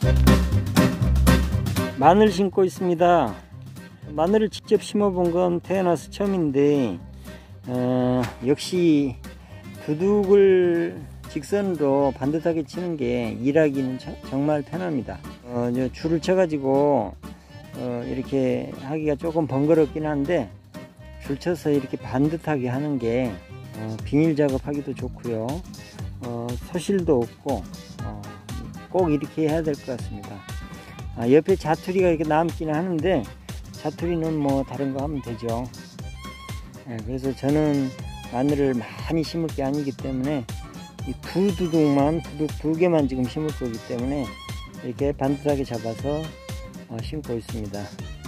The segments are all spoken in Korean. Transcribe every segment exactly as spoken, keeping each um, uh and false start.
마늘 심고 있습니다. 마늘을 직접 심어본 건 태어나서 처음인데 어, 역시 두둑을 직선으로 반듯하게 치는 게 일하기는 정말 편합니다. 어, 줄을 쳐가지고 어, 이렇게 하기가 조금 번거롭긴 한데 줄 쳐서 이렇게 반듯하게 하는 게 어, 비닐 작업하기도 좋고요. 어, 소실도 없고 어, 꼭 이렇게 해야 될 것 같습니다. 아, 옆에 자투리가 이렇게 남기는 하는데 자투리는 뭐 다른 거 하면 되죠. 네, 그래서 저는 마늘을 많이 심을 게 아니기 때문에 이 두 두둑만 두둑 두 개만 지금 심을 거기 때문에 이렇게 반듯하게 잡아서 어, 심고 있습니다.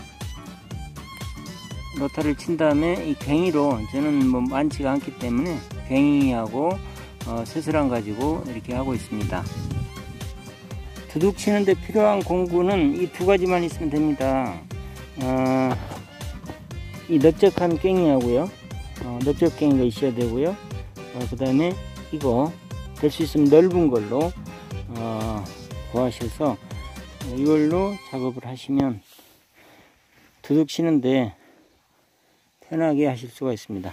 로타를 친 다음에 이 괭이로, 저는 뭐 많지가 않기 때문에 괭이하고 어, 쇠스랑 가지고 이렇게 하고 있습니다. 두둑 치는데 필요한 공구는 이 두 가지만 있으면 됩니다. 어, 이 넓적한 괭이하고요, 어, 넓적 괭이가 있어야 되고요. 어, 그 다음에 이거 될 수 있으면 넓은 걸로 어, 구하셔서 이걸로 작업을 하시면 두둑 치는데 편하게 하실 수가 있습니다.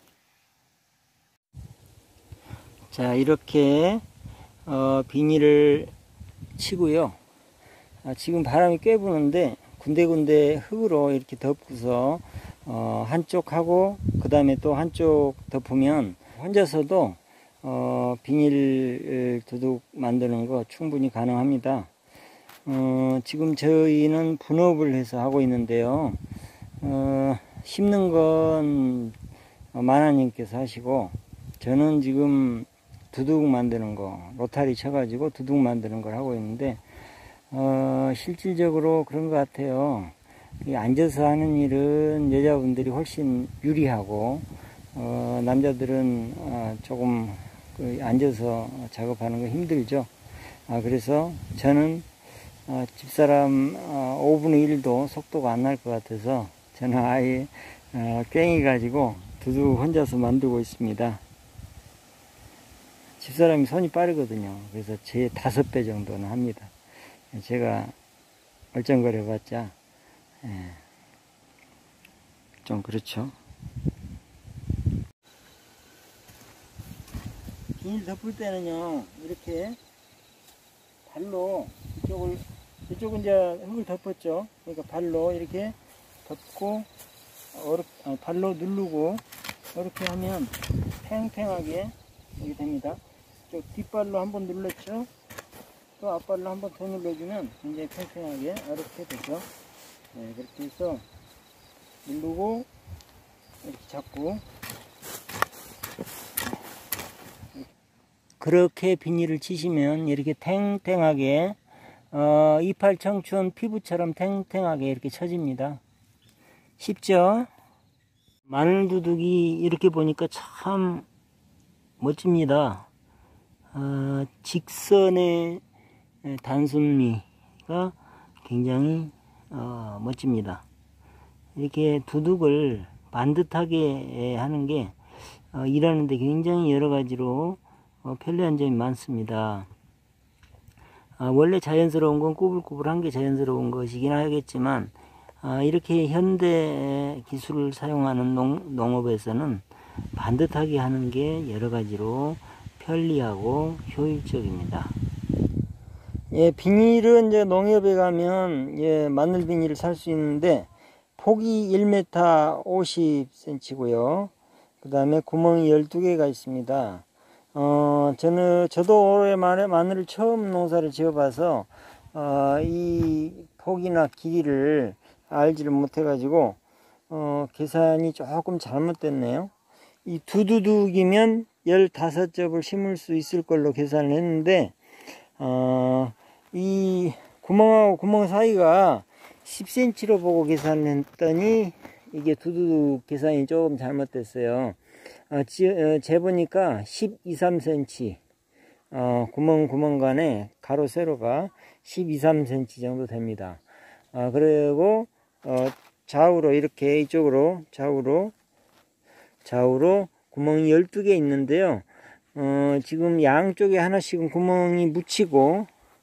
자, 이렇게 어, 비닐을 치고요. 아, 지금 바람이 꽤 부는데 군데군데 흙으로 이렇게 덮고서 어, 한쪽 하고 그 다음에 또 한쪽 덮으면 혼자서도 어, 비닐 두둑 만드는 거 충분히 가능합니다. 어, 지금 저희는 분업을 해서 하고 있는데요. 어, 심는 건 만화님께서 하시고 저는 지금 두둑 만드는 거, 로타리 쳐가지고 두둑 만드는 걸 하고 있는데 어, 실질적으로 그런 것 같아요. 앉아서 하는 일은 여자분들이 훨씬 유리하고 어, 남자들은 어, 조금 그 앉아서 작업하는 거 힘들죠. 아, 그래서 저는 어, 집사람 어, 오분의 일도 속도가 안 날 것 같아서 저는 아예 어, 괭이 가지고 두둑 혼자서 만들고 있습니다. 집사람이 손이 빠르거든요. 그래서 제 다섯 배 정도는 합니다. 제가 얼쩡거려 봤자 예, 좀 그렇죠. 비닐 덮을 때는요, 이렇게 발로 이쪽을, 이쪽은 이제 흙을 덮었죠. 그러니까 발로 이렇게 덮고 어렵, 아, 발로 누르고 이렇게 하면 팽팽하게 이렇게 됩니다. 저 뒷발로 한번 눌렀죠. 또 앞발로 한번 더 눌러주면 굉장히 팽팽하게 이렇게 되죠. 네, 그렇게 해서 누르고 이렇게 잡고 그렇게 비닐을 치시면 이렇게 탱탱하게 어, 이팔 청춘 피부처럼 탱탱하게 이렇게 쳐집니다. 쉽죠? 마늘 두둑이 이렇게 보니까 참 멋집니다. 어, 직선의 단순미가 굉장히 어, 멋집니다. 이렇게 두둑을 반듯하게 하는 게 어, 일하는데 굉장히 여러 가지로 어, 편리한 점이 많습니다. 아, 원래 자연스러운 건 꾸불꾸불한 게 자연스러운 것이긴 하겠지만 아, 이렇게 현대 기술을 사용하는 농, 농업에서는 반듯하게 하는 게 여러 가지로 편리하고 효율적입니다. 예, 비닐은 이제 농협에 가면 예, 마늘 비닐을 살 수 있는데 폭이 일 미터 오십 센티미터고요. 그 다음에 구멍이 열두 개가 있습니다. 어, 저는, 저도 올해 말에 마늘을 처음 농사를 지어봐서, 어, 이 폭이나 길이를 알지를 못해가지고, 어, 계산이 조금 잘못됐네요. 이 두 두둑이면 열다섯 접을 심을 수 있을 걸로 계산을 했는데, 어, 이 구멍하고 구멍 사이가 십 센티미터로 보고 계산을 했더니, 이게 두 두둑 계산이 조금 잘못됐어요. 어, 지, 어, 재보니까 십이, 삼 센티미터, 어, 구멍, 구멍 간에 가로, 세로가 십이, 삼 센티미터 정도 됩니다. 어, 그리고, 어, 좌우로 이렇게 이쪽으로, 좌우로, 좌우로 구멍이 열두 개 있는데요. 어, 지금 양쪽에 하나씩은 구멍이 묻히고,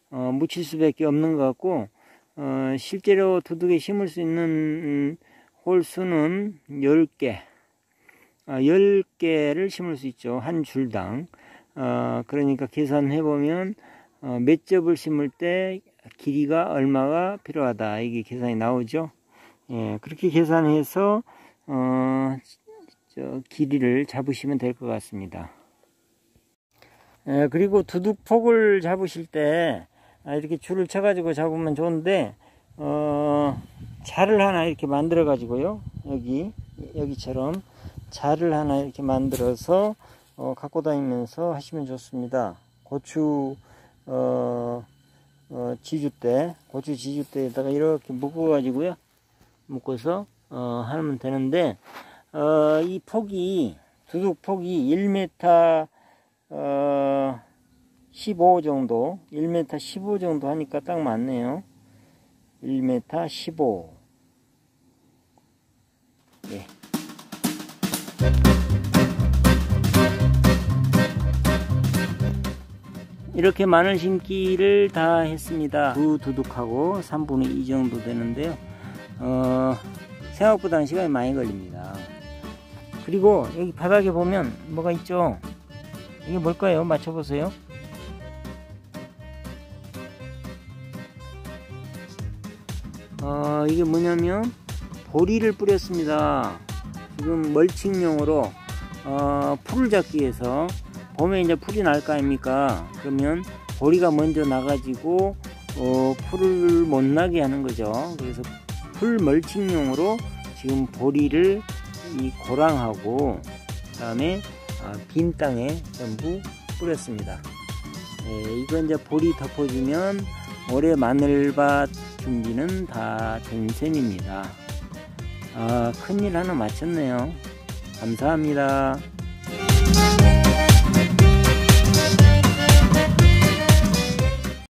어, 묻힐 수밖에 없는 것 같고, 어, 실제로 두둑에 심을 수 있는 음, 홀 수는 열 개, 아, 열 개를 심을 수 있죠. 한 줄당. 어, 그러니까 계산해 보면 어, 몇 접을 심을 때 길이가 얼마가 필요하다, 이게 계산이 나오죠. 예, 그렇게 계산해서 어, 저 길이를 잡으시면 될 것 같습니다. 예, 그리고 두둑폭을 잡으실 때 이렇게 줄을 쳐 가지고 잡으면 좋은데, 어, 자를 하나 이렇게 만들어 가지고요, 여기 여기처럼 자를 하나 이렇게 만들어서 어, 갖고 다니면서 하시면 좋습니다. 고추 어, 어, 지주대, 고추 지주대에다가 이렇게 묶어 가지고요, 묶어서 어, 하면 되는데, 어, 이 폭이, 두둑 폭이 일 미터 어, 십오 정도, 일 미터 십오 정도 하니까 딱 맞네요. 일 미터 십오. 예. 이렇게 마늘 심기를 다 했습니다. 두 두둑하고 삼분의 이 정도 되는데요. 어, 생각보다는 시간이 많이 걸립니다. 그리고 여기 바닥에 보면 뭐가 있죠? 이게 뭘까요? 맞춰보세요. 어, 이게 뭐냐면 보리를 뿌렸습니다. 지금 멀칭용으로 어, 풀을 잡기 위해서, 봄에 이제 풀이 날 거 아닙니까? 그러면 보리가 먼저 나가지고 어, 풀을 못 나게 하는 거죠. 그래서 풀 멀칭용으로 지금 보리를 이 고랑하고 그 다음에 아, 빈 땅에 전부 뿌렸습니다. 예, 이거 이제 보리 덮어주면 올해 마늘밭 준비는 다 된 셈입니다. 아, 큰일 하나 마쳤네요. 감사합니다.